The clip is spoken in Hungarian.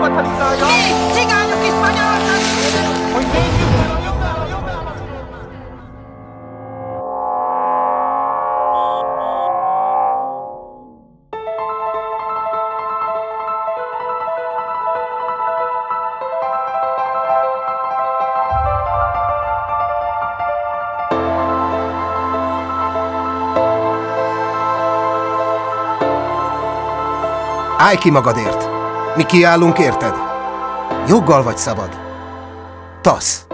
bagatelizálja! Mi, cigányok is spanyolok! Hogy nézzük el a jobbára! Állj ki magadért! Mi kiállunk érted? Joggal vagy szabad. TASZ